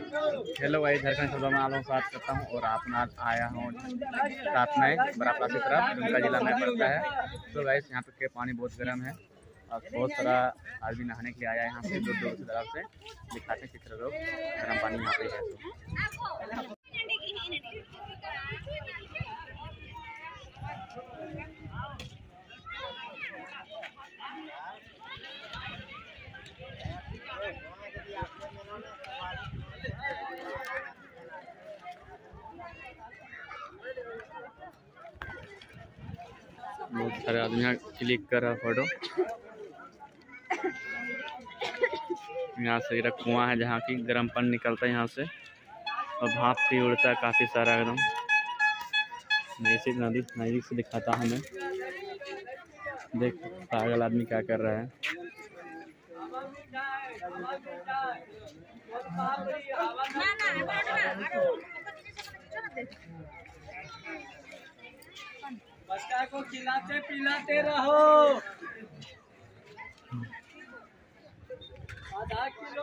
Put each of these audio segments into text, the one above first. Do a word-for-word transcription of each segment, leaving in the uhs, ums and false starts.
Hello भाई, झारखंड सभा में आप लोगों स्वागत करता हूँ। और आप आज आया हूँ रात में बरापला की तरफ, दुमका जिला में पड़ता है। तो गाइस यहाँ पे पानी बहुत गर्म है और बहुत सारा आदमी नहाने के लिए आया है यहाँ से, दूर दूर की तरफ से। दिखाते हैं किस तरह लोग गर्म पानी यहाँ पे है। तो बहुत सारे आदमी यहाँ क्लिक कर रहा है फोटो। यहाँ से एक कुआं है जहाँ की गर्म पानी निकलता है यहाँ से, और भाप भी उड़ता है काफ़ी सारा एकदम। मैं इसी नदी नदी से दिखाता हूँ। मैं देख पागल आदमी क्या कर रहा है। बच्चा को खिलाते पिलाते रहो। आधा किलो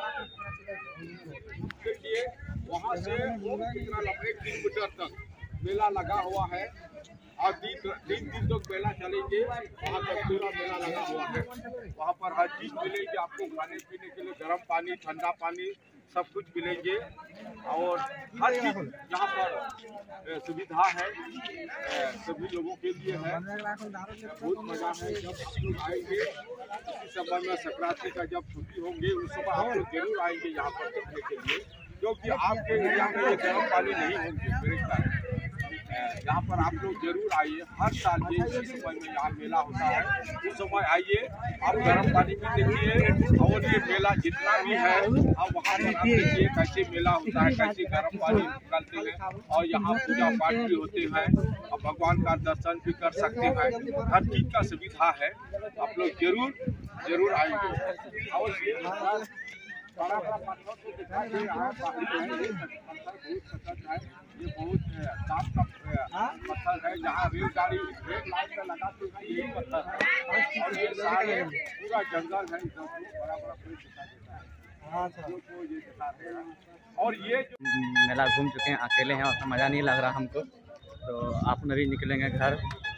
देखिए वहाँ से एक किलोमीटर तक मेला लगा हुआ है और तीन तीन दिन तक मेला चलेंगे। वहाँ तक पूरा मेला लगा हुआ है। वहाँ पर हर चीज मिलेगी आपको, खाने पीने के लिए गर्म पानी, ठंडा पानी सब कुछ मिलेंगे। और हर चीज यहाँ पर सुविधा है, सभी लोगों के लिए है। बहुत मजा है जब आप लोग आएंगे। इसी समय में संक्रांति का जब छुट्टी होंगे उस समय आप लोग जरूर आएंगे यहाँ पर देखने के लिए, क्योंकि आपके एरिया में ये गर्म पानी नहीं होंगे मेरे ख्याल। यहाँ पर आप लोग जरूर आइए। हर साल ये इसी समय में यहाँ मेला होता है, उस समय आइए, आप गर्म पानी भी देखिए। और ये मेला जितना भी है आप वहाँ पर आप देखिए कैसे मेला होता है, कैसे गर्म पानी निकालते हैं। और यहाँ पूजा पाठ भी होते हैं और भगवान का दर्शन भी कर सकते हैं। हर चीज का सुविधा है, आप लोग जरूर जरूर आएंगे। और ये बड़ा बड़ा पत्थर को दिखा दे रहा है, बहुत सख्त है। ये बहुत साफ का पत्थर है, जहाँ रेलगाड़ी रेल लाइन में लगाते हैं यही पत्थर है। और ये सारे पूरा जंगल है, बड़ा बड़ा पेड़ दिखा देता है जो ये दिखाते हैं। और ये मेला घूम चुके हैं, अकेले हैं और मज़ा नहीं लग रहा हमको। तो आप भी निकलेंगे घर।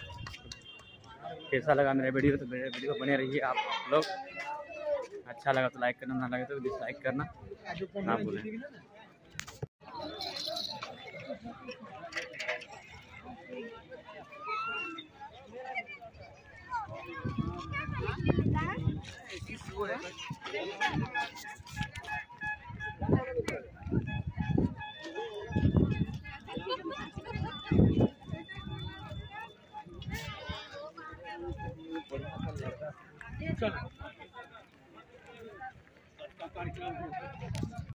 कैसा लगा मेरा वीडियो? तो मेरे वीडियो बने रहिए आप लोग। अच्छा लगा तो लाइक करना, ना लगे तो डिसलाइक करना ना भूलें। चलो।